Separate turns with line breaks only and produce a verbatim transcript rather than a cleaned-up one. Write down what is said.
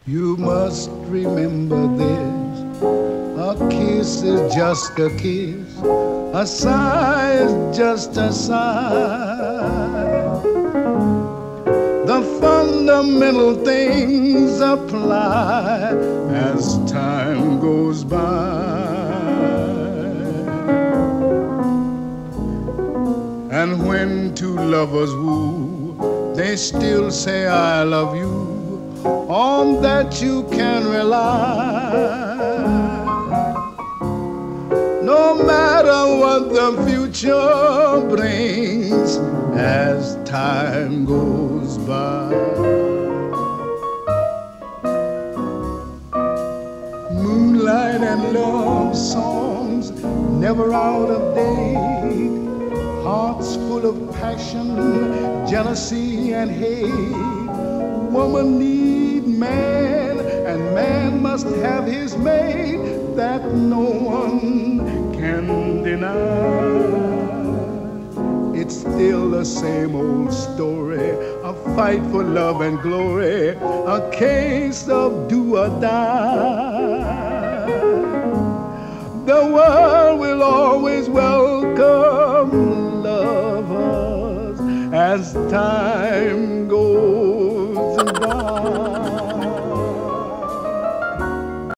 You must remember this. A kiss is just a kiss. A sigh is just a sigh. The fundamental things apply as time goes by. And when two lovers woo, they still say I love you. On that you can rely. No matter what the future brings as time goes by. Moonlight and love songs never out of date. Hearts full of passion, jealousy and hate. Woman needs man, and man must have his mate. That no one can deny. It's still the same old story, a fight for love and glory, a case of do or die. The world will always welcome lovers as time goes